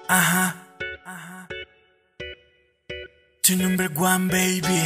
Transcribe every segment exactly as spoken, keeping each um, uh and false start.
Ajá, ajá. Tu number one, baby.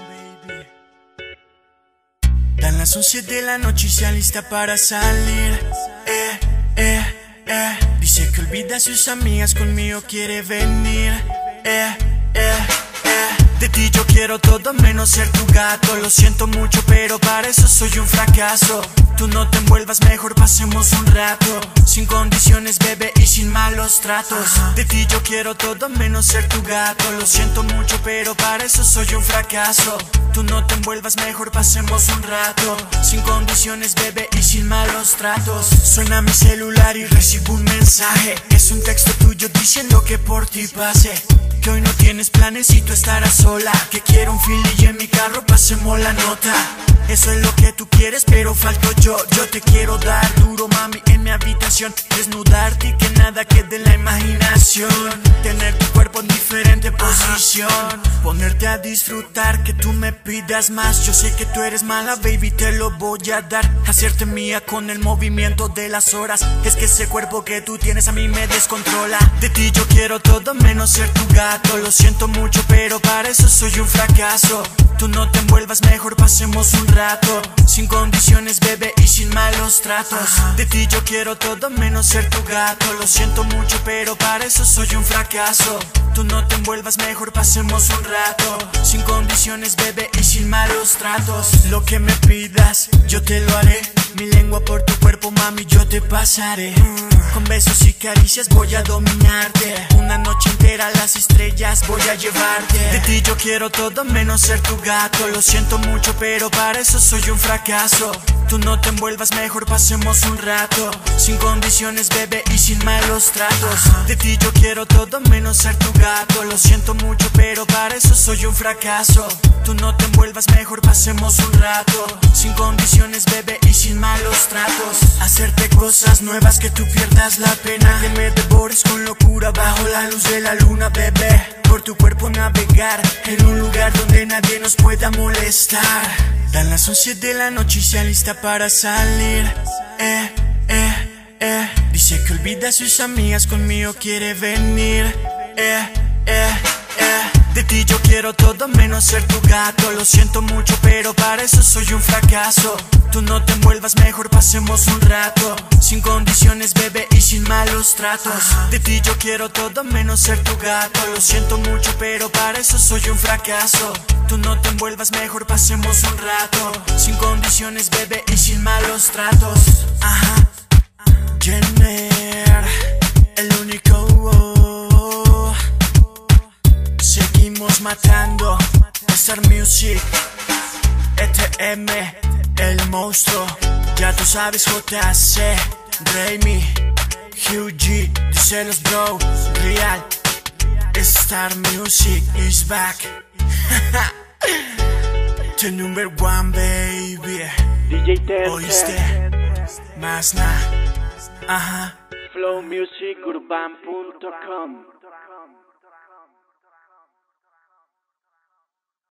Dan las once de la noche y se alista para salir. Eh, eh, eh. Dice que olvida a sus amigas, conmigo quiere venir. Eh, eh, eh. De ti yo quiero todo menos ser tu gato. Lo siento mucho, pero para eso soy un fracaso. Tú no te envuelvas, mejor pasemos un rato. Sin condiciones, bebé, y sin malos tratos. De ti yo quiero todo menos ser tu gato. Lo siento mucho, pero para eso soy un fracaso. Tú no te envuelvas, mejor pasemos un rato. Sin condiciones, bebé, y sin malos tratos. Suena mi celular y recibo un mensaje. Es un texto tuyo diciendo que por ti pase. Que hoy no tienes planes y tú estarás sola. Que quiero un fili y en mi carro pasemos la nota. Eso es lo que tú quieres, pero falto yo. Yo te quiero dar duro, mami, en mi habitación. Desnudarte y que nada quede en la imaginación. Tener tu cuerpo en diferente posición. Ponerte a disfrutar, que tú me pidas más. Yo sé que tú eres mala, baby, te lo voy a dar. Hacerte mía con el movimiento de las horas. Es que ese cuerpo que tú tienes a mí me descontrola. De ti yo quiero todo menos ser tu gato. Lo siento mucho, pero para eso soy un fracaso. Tú no te envuelvas, mejor pasemos un rato. Sin condiciones, bebé, y sin malos tratos. De ti yo quiero todo menos ser tu gato. Lo siento mucho, pero para eso soy un fracaso. Tú no te envuelvas, mejor pasemos un rato. Sin condiciones, bebé, y sin malos tratos. Lo que me pidas, yo te lo haré. Mi lengua por tu cuerpo, mami, yo te pasaré. Con besos y caricias voy a dominarte. Una noche entera a las estrellas voy a llevarte. De ti yo quiero todo menos ser tu gato. Lo siento mucho, pero para eso soy un fracaso. Tú no te envuelvas, mejor pasemos un rato. Sin condiciones, bebé, y sin malos tratos. De ti yo quiero todo menos ser tu gato. Lo siento mucho, pero para eso soy un fracaso. Tú no te envuelvas, mejor pasemos un rato. Sin condiciones, bebé, y sin malos tratos. Hacerte cosas nuevas que tú pierdas la pena. Que me devores con locura bajo la luz de la luna, bebé. Por tu cuerpo navegar en un lugar donde nadie nos pueda molestar. Dan las once de la noche y se alista para salir. Eh, eh, eh. Dice que olvida a sus amigas, conmigo quiere venir. Eh, eh, eh. De ti yo quiero todo menos ser tu gato. Lo siento mucho, pero para eso soy un fracaso. Tú no te envuelvas, mejor pasemos un rato. Sin condiciones, bebé, y sin malos tratos. De ti yo quiero todo menos ser tu gato. Lo siento mucho, pero para eso soy un fracaso. Tú no te envuelvas, mejor pasemos un rato. Sin condiciones, bebé, y sin malos tratos. Ajá. Jenner, el único. Oh. Seguimos matando. Star Music, E T M, el monstruo. Ya tú sabes, J C, Remy, Hugh G, dice los bro, real. Star Music is back. Tu number one, baby. D J Tente, ¿oíste? Más nada. Ajá. flow music urban punto com.